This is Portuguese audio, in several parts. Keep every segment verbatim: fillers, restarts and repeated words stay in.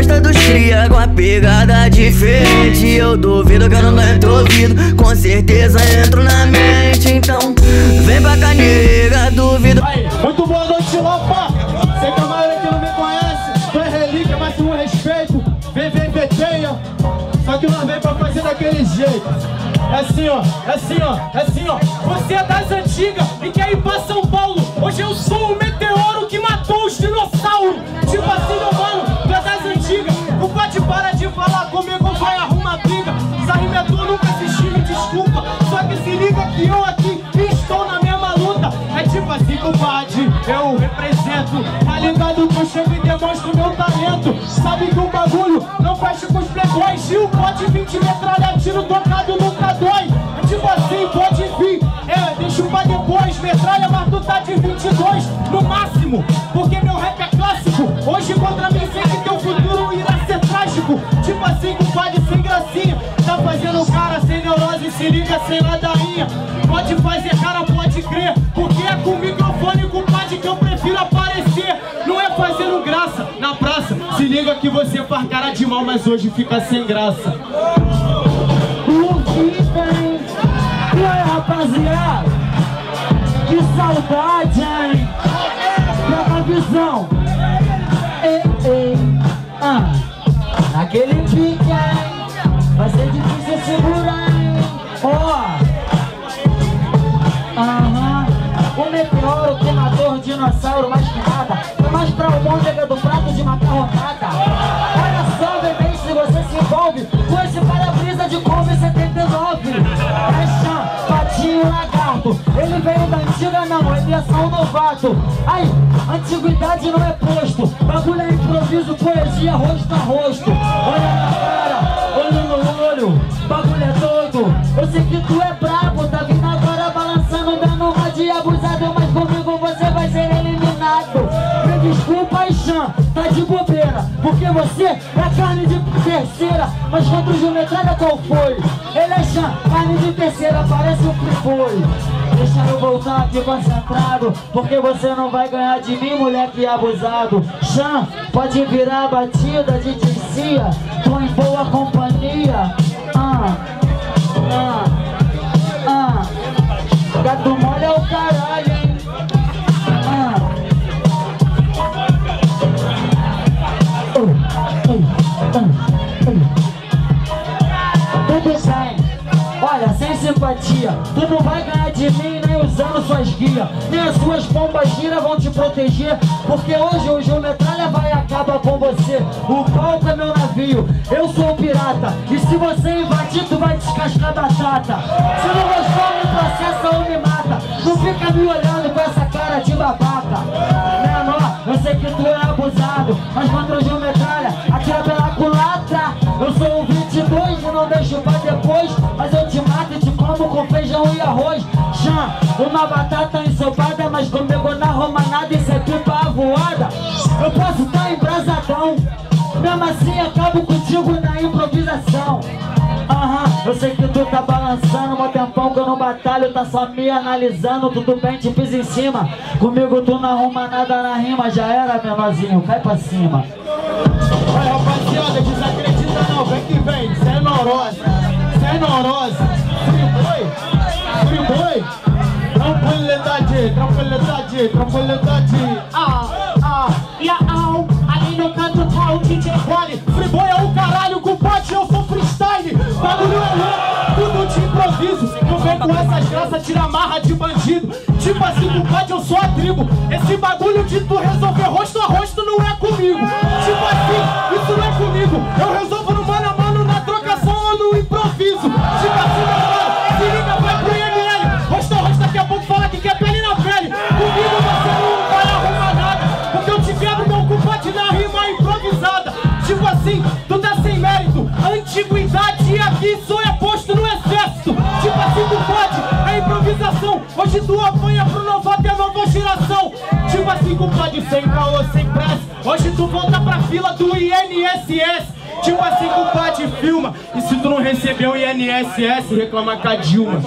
gosta dos cria com a pegada diferente. Eu duvido que eu não entro ouvido, com certeza entro na mente. Então vem pra cá, nega, duvido. Aí, muito boa noite, Lopa. Sei que a maioria que não me conhece, tu é relíquia, mas com respeito. Vem, vem, veteia. Só que nós vem pra fazer daquele jeito. É assim, ó, é assim, ó, é assim, ó. Você é das antigas e quer ir pra São Paulo. Hoje eu sou o meteoro que matou os dinossauros. Tipo assim, meu mano, tu é das antigas. Não pode parar de falar comigo, vai arrumar briga. Essa rima é tua, nunca assisti, me desculpa. Só que se liga que eu aqui estou na mesma luta. É tipo assim, compadre, eu represento. Tá ligado que eu chego e demonstro meu talento. Sabe que o bagulho não fecha com os playboys. Gil pode vir te metralhar, tiro tocado nunca dói. É tipo assim, pode vir, é, deixa pra depois. Metralha, mas tu tá de vinte e dois no máximo, porque meu rap é clássico. Hoje contra mim sei que teu futuro irá ser trágico. Tipo assim, compadre, sem gracinha. Tá fazendo cara sem neurose, se liga sem ladainha. Pode fazer cara, pode crer, porque é com o microfone, compadre, que eu prefiro aparecer. Não é fazendo graça na praça. Se liga que você faz cara de mal, mas hoje fica sem graça. O que tem? E aí, rapaziada? Que saudade, hein? Pega a visão. Ei, ei, ah. Naquele pique, hein? Vai ser difícil segurar, hein? Ó. Aham. O meteoro que matou o dinossauro mais que nada. É mais pra o môndega do prato de macarronada. Olha só, bebê, se você se envolve com esse para-brisa de Kombi setenta e nove. É chã, patinho, lagarto. Ele veio da antiga não, ele é só um novato. Aí, antiguidade não é posto. Bagulho é improviso, poesia, rosto a rosto. Olha na cara, olho no olho. Bagulho é doido. Eu sei que tu é brabo, tá vindo agora balançando, dando uma de abusado. Mas comigo você vai ser eliminado. Me desculpa, Ixan, tá de bobeira, porque você é carne de terceira. Mas contra o Geometralha qual foi? Ele é Xan, carne de terceira, parece um que foi. Deixa eu voltar aqui concentrado, porque você não vai ganhar de mim, moleque abusado. Xan, pode virar a batida de Dicia, tô em boa companhia. Ah, ah, ah. Gato mole é o caralho, hein? Ah. Tudo bem, olha, sem simpatia, tu não vai ganhar de mim nem usando suas guias, nem as suas bombas gira vão te proteger, porque hoje o Geometralha vai acabar com você. O palco é meu navio, eu sou o pirata, e se você invadir tu vai descascar batata. Se não gostou me processa ou me mata, não fica me olhando com essa cara de babaca. Menor, eu sei que tu é abusado, mas contra o Geometralha atira pela culatra. Eu sou o vinte e dois e não deixo pra depois, mas eu te mato e te como com feijão e arroz. Xan, uma batata ensopada, mas comigo na romanada isso é pipa voada. Eu posso estar embrasadão, mesmo assim acabo contigo na improvisação. Aham, eu sei que tu tá balançando, mó tempão que eu não batalho, tá só me analisando. Tudo bem, te fiz em cima, comigo tu não arruma nada na rima. Já era, menorzinho, cai pra cima. Olha, rapaziada, desacredita não, vem que vem, cê é neurose, cê é neurose. Free boy, free boy. Tranquilidade, tranquilidade, tranquilidade. Ah, ah, e a au, ali no canto tá o D J Quali. Free boy é o caralho, compadre, eu sou freestyle. Bagulho é louco, tudo de improviso. Não vem com essas graças, tira marra de bandido. Tipo assim, compadre, eu sou a tribo. Esse bagulho de tu resolver rosto a rosto não é comigo. Tipo assim, isso não é comigo. Eu resolvo no mano a mano, na trocação ou no improviso. Tipo assim, meu mano, se liga, vai pro I M L. Rosto a rosto daqui a pouco fala que quer pele na pele. Comigo você não vai arrumar nada, porque eu te quebro, meu compadre, na rima improvisada. Tipo assim, tu tá sem mérito. Antiguidade aqui só é posto no exército. Tipo assim, tu pode, é improvisação. Hoje tu apanha pro novato e a nova geração. Tipo assim, compadre, sem caô, sem pressa. Hoje tu volta pra fila do I N S S. Tipo assim, compadre, filma. E se tu não recebeu o I N S S, reclama com a Dilma.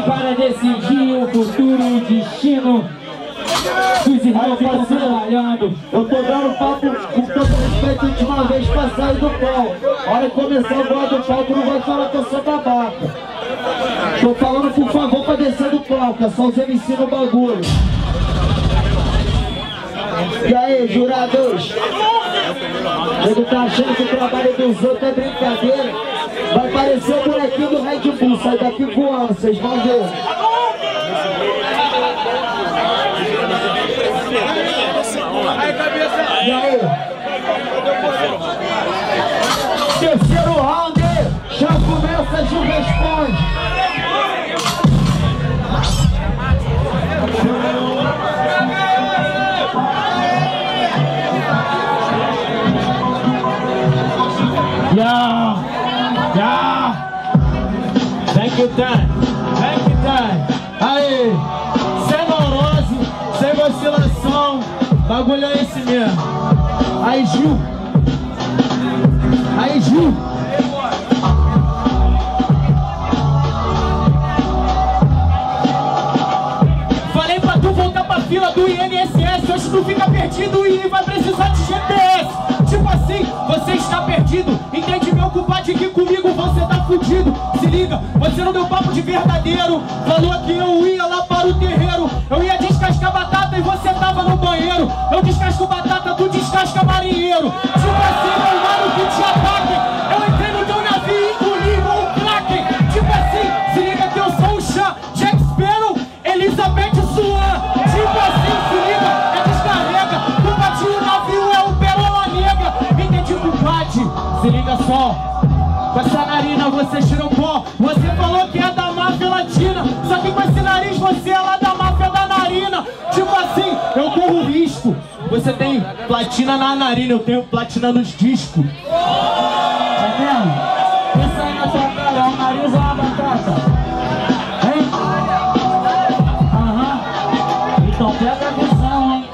para decidir o futuro e o destino dos irmãos que estão trabalhando. Eu tô dando papo com todo respeito, última vez pra sair do palco. A hora que começar o gol do palco, não vai falar que eu sou babaca. Tô falando por favor pra descer do palco, é só os M C no bagulho. E aí, jurados? Ele tá achando que o trabalho dos outros é brincadeira? Vai parecer o bonequinho do Red Bull, sai daqui voando, vocês vão ver. E aí? Terceiro round, já começa, Gil responde. Yeah, yeah. Thank you, time. Thank you, time. Aí, sem neurose, sem vacilação, bagulho é esse mesmo. Aí, Gil. Aí, Gil. Falei pra tu voltar pra fila do I N S S, hoje tu fica perdido e vai precisar de G P S. Tipo assim, você está perdido. Entende, meu compadre, que comigo você tá fudido. Se liga, você não deu papo de verdadeiro. Falou que eu ia lá para o terreiro. Eu ia descascar batata e você tava no banheiro. Eu descasco batata, tu descasca marinheiro. Tipo assim, meu mano, que te ataque. Eu entrei no teu navio e engoli igual um craque. Tipo assim, se liga que eu sou o chá, Jack Sparrow, Elizabeth Swan. Tipo assim, se liga, é descarrega. Compadre, o navio é o Pérola Negra. Entendi, compadre, se liga só. Com essa narina você tira um pó. Você falou que é da máfia latina, só que com esse nariz você é lá da máfia da narina. Tipo assim, eu corro risco. Você tem platina na narina, eu tenho platina nos discos. Tá vendo? Pensa aí na tua cara, é um nariz ou uma batata? Hein? Aham. Então pega a visão, hein?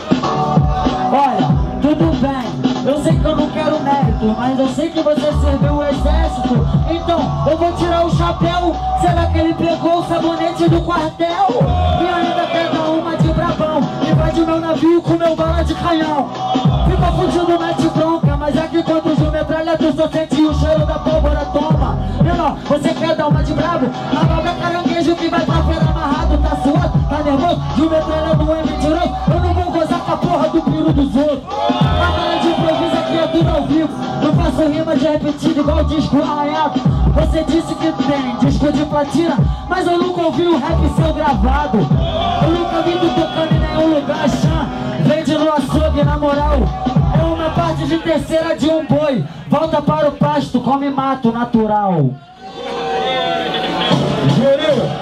Olha, tudo bem. Eu sei que eu não quero mérito, mas eu sei que você serviu o exército. Então, eu vou tirar o chapéu. Será que ele pegou o sabonete do quartel? E ainda quer dar uma de brabão. Invade o meu navio com meu bala de canhão. Fica fudido, mete bronca, mas aqui quando o metralha tu só sente o cheiro da pólvora, toma. Menor, você quer dar uma de brabo? Amalga caranguejo que vai pra feira amarrado. Tá suado, tá nervoso? De metralha não é mentiroso. Eu não vou gozar com a porra do piro dos outros. Batalha de improviso aqui é tudo ao vivo. Não faço rima de repetido igual disco arranhado. Você disse que tem disco de platina, mas eu nunca ouvi o rap seu gravado. Eu nunca vi tu tocando em nenhum lugar, chã. Vende no açougue, na moral. É uma parte de terceira de um boi. Volta para o pasto, come mato natural. Gorila.